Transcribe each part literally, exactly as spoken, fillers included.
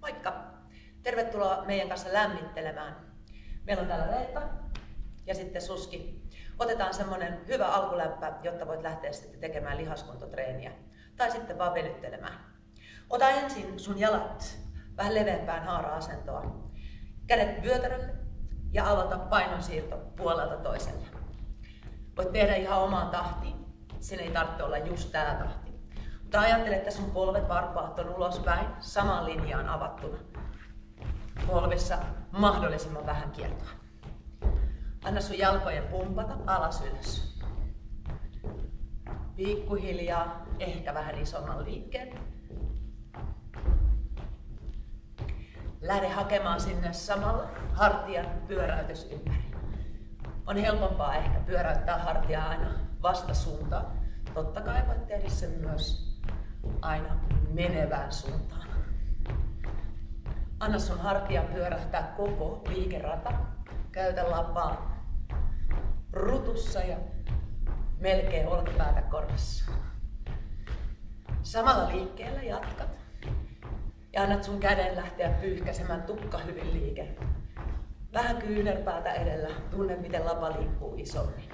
Moikka! Tervetuloa meidän kanssa lämmittelemään. Meillä on täällä Reetta ja sitten Suski. Otetaan semmonen hyvä alkulämpö, jotta voit lähteä sitten tekemään lihaskuntotreeniä tai sitten vaan venyttelemään. Ota ensin sun jalat vähän leveämpään haara-asentoa. Kädet vyötärölle ja aloita painonsiirto puolelta toiselle. Voit tehdä ihan omaan tahtiin. Sen ei tarvitse olla just tää tahti. Mutta ajattele, että sun polvet varpaat on ulospäin samaan linjaan avattuna. Polvissa mahdollisimman vähän kiertoa. Anna sun jalkojen pumpata alas ylös. Pikkuhiljaa, ehkä vähän isomman liikkeen. Lähde hakemaan sinne samalla hartian pyöräytys ympäri. On helpompaa ehkä pyöräyttää hartiaa aina vastasuuntaan. Totta kai voit tehdä sen myös aina menevään suuntaan. Anna sun hartian pyörähtää koko liikerata. Käytä lapaa rutussa ja melkein olkapäätä korvassa. Samalla liikkeellä jatkat. Ja annat sun käden lähteä pyyhkäsemään tukka hyvin liike. Vähän kyynärpäätä edellä. Tunne, miten lapa liikkuu isommin.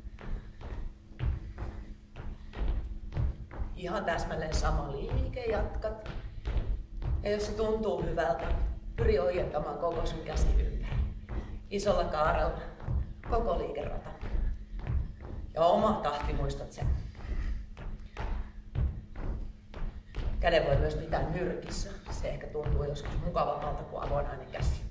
Ihan täsmälleen sama liike, jatkat. Ja jos se tuntuu hyvältä, pyri ojentamaan koko sun käsi ympäri. Isolla kaarella, koko liikerata. Ja oma tahti, muistat sen. Käden voi myös pitää nyrkissä. Se ehkä tuntuu joskus mukavammalta kuin avonainen käsi.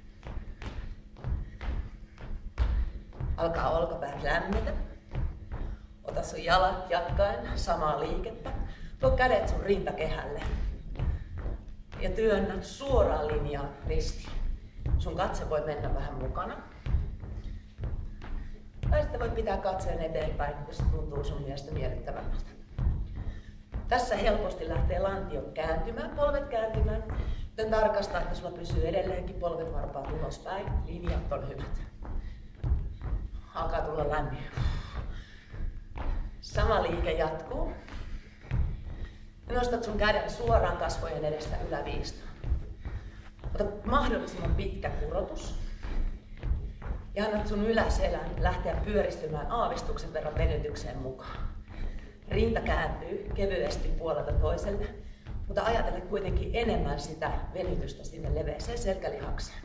Alkaa olkapäät lämmetä. Ota sun jalat jatkaen samaa liikettä. Tuo kädet sun rintakehälle. Ja työnnä suoraan linjaan ristiin. Sun katse voi mennä vähän mukana. Tai sitten voit pitää katseen eteenpäin, jos se tuntuu sun mielestä miellyttävältä. Tässä helposti lähtee lantio kääntymään, polvet kääntymään. Joten tarkastaa, että sulla pysyy edelleenkin polvet varpaat ulospäin. Linjat on hyvät. Alkaa tulla lämmin. Sama liike jatkuu. Ja nostat sun käden suoraan kasvojen edestä yläviistaan. Ota mahdollisimman pitkä kurotus. Ja annat sun yläselän lähteä pyöristymään aavistuksen verran venytykseen mukaan. Rinta kääntyy kevyesti puolelta toiselle, mutta ajatele kuitenkin enemmän sitä venytystä sinne leveäseen selkälihakseen.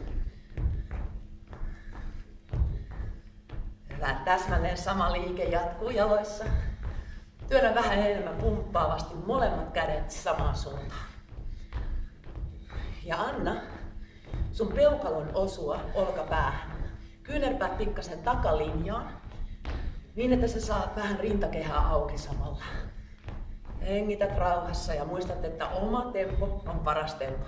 Hyvä, täsmälleen sama liike jatkuu jaloissa. Työnnä vähän enemmän pumppaavasti molemmat kädet samaan suuntaan. Ja anna sun peukalon osua olkapäähän. Kyynärpäät pikkasen takalinjaan, niin että sä saat vähän rintakehää auki samalla. Hengität rauhassa ja muistat, että oma tempo on paras tempo.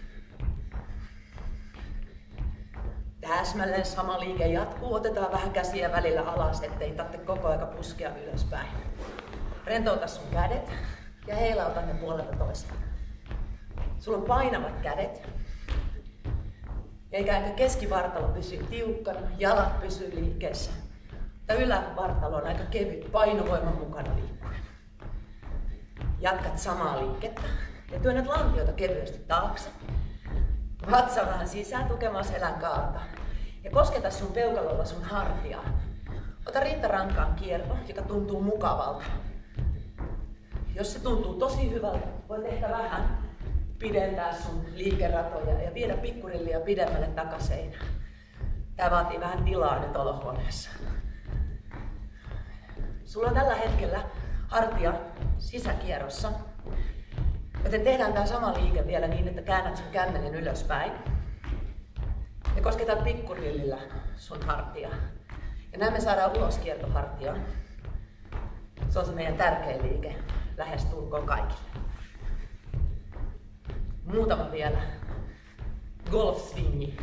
Täsmälleen sama liike jatkuu. Otetaan vähän käsiä välillä alas, ettei tarvitse koko aika puskea ylöspäin. Rentouta sun kädet ja heilauta ne puolelta toiselle. Sulla on painavat kädet. Ja ikään kuin keskivartalo pysyy tiukkana, jalat pysyy liikkeessä. Ja ylävartalo on aika kevyt, painovoiman mukana liikkuen. Jatkat samaa liikettä ja työnnät lantiota kevyesti taakse. Vatsa vähän sisään tukemaan selän kaarta. Ja kosketa sun peukalolla sun hartiaa. Ota rintarankaan kierto, joka tuntuu mukavalta. Jos se tuntuu tosi hyvältä, voit ehkä vähän pidentää sun liikeratoja ja viedä pikkurillia pidemmälle takaseinään. Tää vaatii vähän tilaa nyt olohuoneessa. Sulla on tällä hetkellä hartia sisäkierrossa. Joten tehdään tää sama liike vielä niin, että käännät sun kämmenen ylöspäin. Ja kosketaan pikkurillillä sun hartiaa. Ja näin me saadaan uloskierto hartiaan. Se on se meidän tärkein liike lähes tulkoon kaikille. Muutama vielä. Golf-swingi.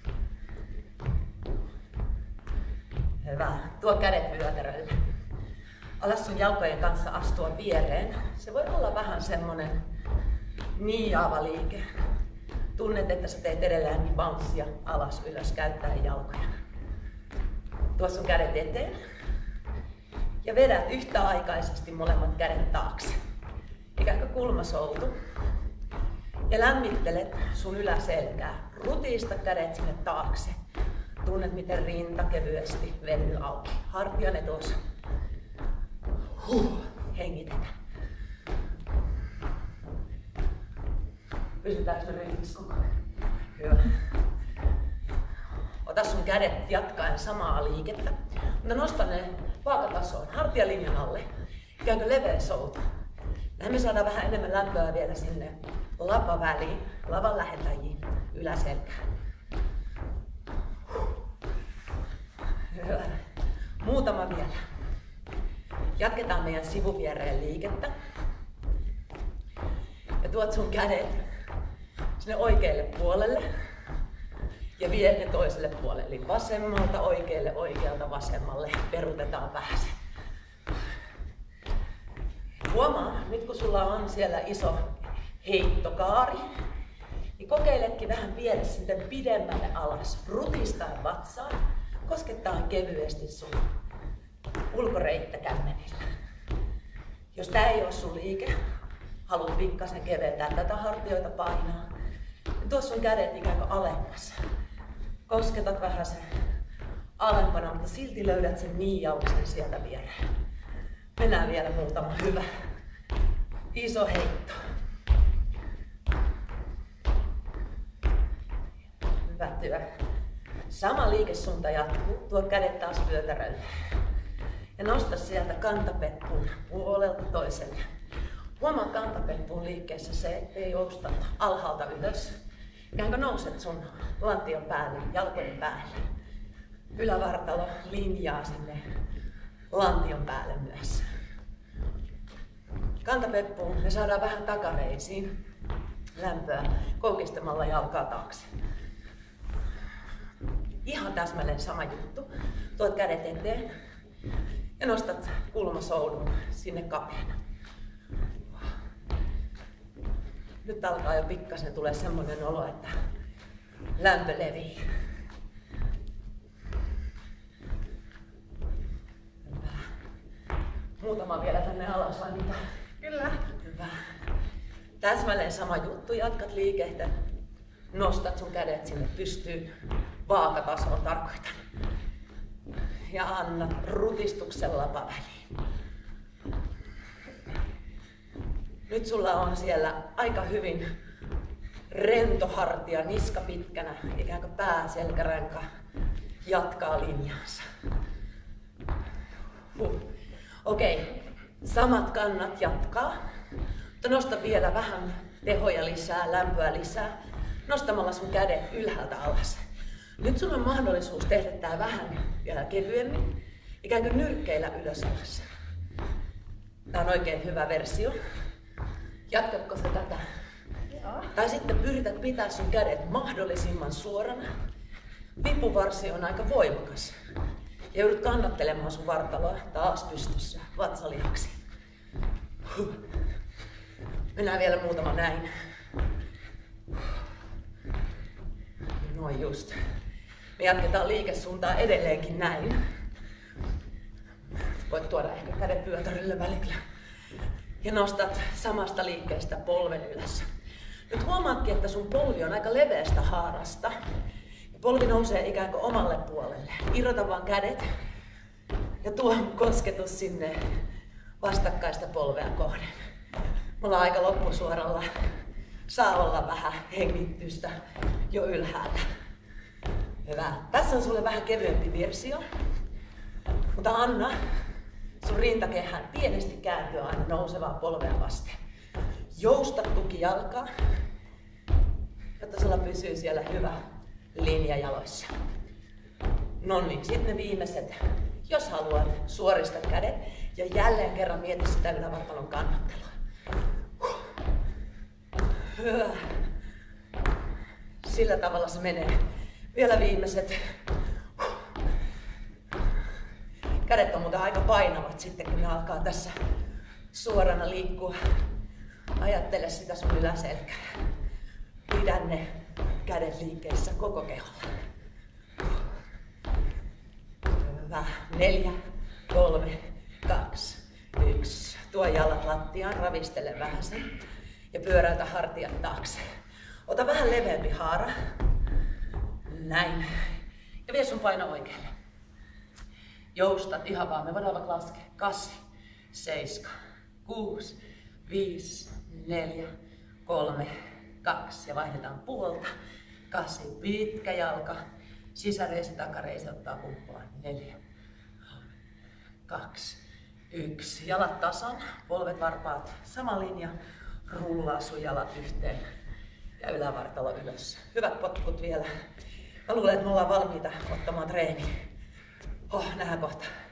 Hyvä. Tuo kädet vyötärölle. Alas sun jalkojen kanssa astua viereen. Se voi olla vähän semmonen niiaava liike. Tunnet, että sä teet edelleen bouncea alas ylös käyttäen jalkoja. Tuo sun kädet eteen. Ja vedät yhtäaikaisesti molemmat kädet taakse. Ikään kuin kulmasoutu. Ja lämmittelet sun yläselkää. Rutista kädet sinne taakse. Tunnet, miten rinta kevyesti venyy auki. Hartian etuosa. Huh. Hengitetään. Pysytäänkö me ryhmissä koko ajan? Hyvä. Ota sun kädet jatkaen samaa liikettä. Mutta nosta ne vaakatasoon, hartialinjan alle. Ikään kuin leveä soutu. Näin me saadaan vähän enemmän lämpöä vielä sinne lapaväliin, lavan lähetäjiin, yläselkään. Hyvä. Muutama vielä. Jatketaan meidän sivuviereen liikettä. Ja tuot sun kädet sinne oikealle puolelle ja vie ne toiselle puolelle. Eli vasemmalta oikealle, oikealta vasemmalle. Perutetaan vähän se. Huomaa, nyt kun sulla on siellä iso heittokaari, niin kokeiletkin vähän viedä sitten pidemmälle alas. Rutistaan vatsaan, koskettaa kevyesti sun ulkoreittä kämmenillä. Jos tää ei ole sun liike, haluat pikkasen keventää tätä hartioita painaa, niin tuo sun kädet ikään kuin alemmas. Kosketat vähän sen alempana, mutta silti löydät sen niijauksen sieltä viereen. Mennään vielä muutama. Hyvä. Iso heitto. Hyvä työ. Sama liikesuunta jatkuu. Tuo kädet taas vyötärölle. Ja nosta sieltä kantapeppuun puolelta toiselle. Huomaa kantapeppuun liikkeessä se, ettei jousta alhaalta ylös. Ikään kuin nouset sun lantion päälle, jalkojen päälle. Ylävartalo linjaa sinne lantion päälle myös. Kantapeppuun me saadaan vähän takareisiin lämpöä koukistamalla jalkaa taakse. Ihan täsmälleen sama juttu. Tuot kädet eteen ja nostat kulmasoudun sinne kapeana. Nyt alkaa jo pikkasen tulee semmoinen olo, että lämpö levii. Muutama vielä tänne alas, vai mitä? Kyllä. Hyvä. Täsmälleen sama juttu. Jatkat liikettä. Nostat sun kädet sinne pystyyn. Vaakatasoon tarkoitan. Ja annat rutistuksen lapaväliin. Nyt sulla on siellä aika hyvin rento hartia, niska pitkänä, ikään kuin pää, selkäranka jatkaa linjansa. Huh. Okei, samat kannat jatkaa, mutta nosta vielä vähän tehoja lisää, lämpöä lisää, nostamalla sun kädet ylhäältä alas. Nyt sulla on mahdollisuus tehdä tää vähän vielä kevyemmin, ikään kuin nyrkkeillä ylös alas. Tää on oikein hyvä versio. Jatkatko sä tätä? Joo. Tai sitten pyrität pitää sun kädet mahdollisimman suorana. Vipuvarsi on aika voimakas. Ja joudut kannattelemaan sun vartaloa taas pystyssä vatsalihaksi. Huh. Mennään vielä muutama näin. Noin just. Me jatketaan liikesuuntaa edelleenkin näin. Voit tuoda ehkä kädet pyötärille välillä. Ja nostat samasta liikkeestä polven ylös. Nyt huomaatkin, että sun polvi on aika leveästä haarasta. Ja polvi nousee ikään kuin omalle puolelle. Irrota vaan kädet ja tuo kosketus sinne vastakkaista polvea kohden. Mulla on aika loppusuoralla. Saa olla vähän hengitystä jo ylhäällä. Hyvä. Tässä on sulle vähän kevyempi versio. Mutta anna sun rintakehän pienesti kääntyä aina nousevaa polvea vasten. Jousta tuki jalkaa, jotta sulla pysyy siellä hyvä linja jaloissa. No niin, sitten ne viimeiset. Jos haluat, suorista kädet ja jälleen kerran mieti sitä ylävartalon kannattelua. Hyvä. Sillä tavalla se menee. Vielä viimeiset. Kädet on muuten aika painavat sitten, kun ne alkaa tässä suorana liikkua. Ajattele sitä sun yläselkää. Pidä ne kädet liikkeessä koko keholla. Hyvä. Neljä, kolme, kaksi, yksi. Tuo jalat lattiaan, ravistele vähän sen. Ja pyöräytä hartiat taakse. Ota vähän leveämpi haara. Näin. Ja vie sun paino oikealle. Joustat ihan vaan. Me voidaan vaikka laskea. Kasi, seiska, kuusi, viisi, neljä, kolme, kaksi. Ja vaihdetaan puolta. Kasi, pitkä jalka. Sisäreisi, takareisi ottaa kumppaan. Neljä, kaksi, yksi. Jalat tasan, polvet, varpaat, sama linja. Rullaa sun jalat yhteen ja ylävartalo ylös. Hyvät potkut vielä. Mä luulen, että me ollaan valmiita ottamaan treeniä. Oh, nähdään kohta.